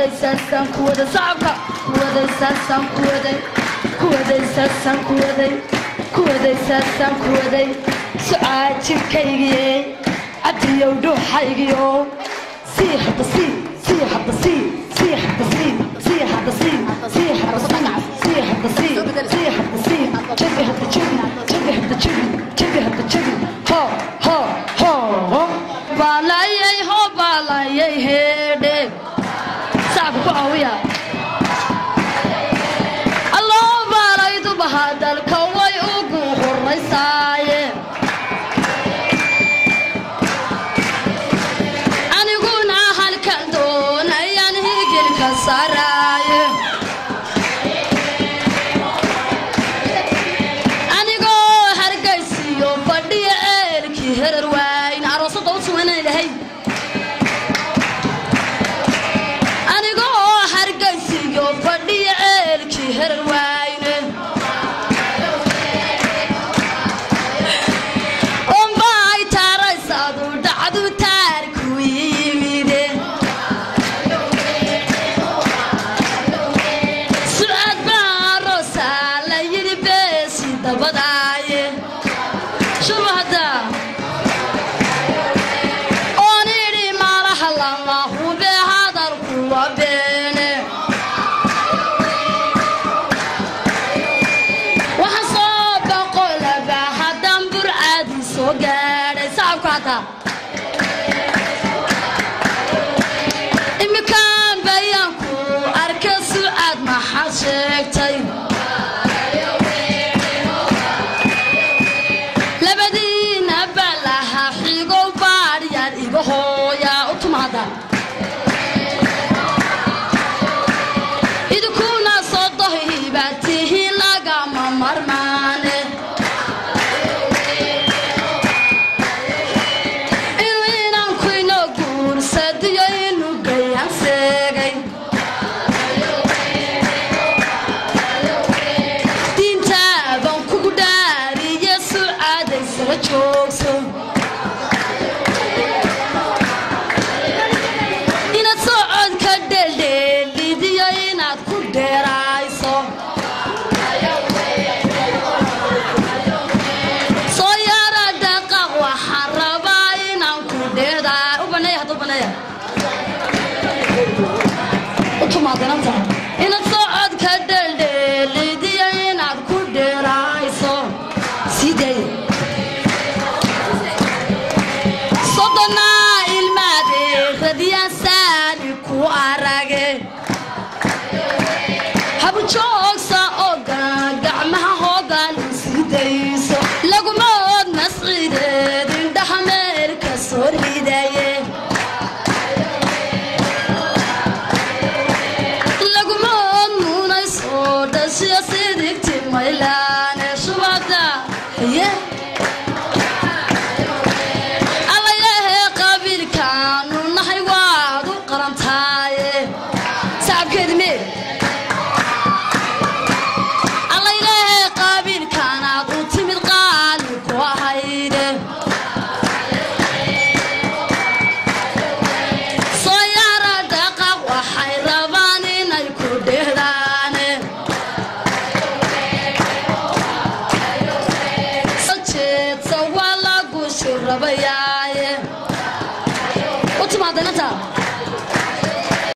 kuwaday saasan kuwaday sacabka kuwaday saasan kuwaday saasan kuwaday saasan kuwaday su'aal jirkaygii abdiyow dhuuxaygiyo sii hadda sii hadda sii hadda sii hadda sii hadda sii jabi hadda jabi ho balayay heedhe sacabka ku caawiya alloo baalaydu bahadalka way ugu horaysaaye aniguna halkan doonayaan higilka saaraaye anigoo hargaysiyo fadhiya eelkii herar waayn aroosada u suganay lahay fadhiya eelkii herar wayne ombay taaraysadu dhacdu taarku yimide su'aad baarosa la yidhi beesi dabadaaye shubahda oonidhi maalaha lama hube hadalku waa beene imikaan bayaanku arka su'aad maxaad sheegtay labadiina balaha xigow baadhiyaan iga hooyaa u tumaada idinkuna soo dohibaad tihiin lagama marmaane inaad socodka dheldheelidiyo inaad ku dheerayso soo yaara dhaqaq waxaan rabaa inaan ku dheedaa u baneeya hadda u baneeya u tumaadananta inaad socodka dheldheelidiyo inaad ku dheerayso sidee habu joogsa oga gacmaha hoogan sidayso lagumood masciideed indhaha meelka soo ridaye lagumood muunay soo dhashiyo sidigti maylaane shubada haye allayahe qabiilkaanu nahay waad u qarantaaye sacabkeedi mee allayahe qabiilkaanaad u timid qaali ku ahayde soo yaara dhaqaq waxay rabaan inay ku dhehdaane jeedsa waa lagu shirabayaaye u timaadanata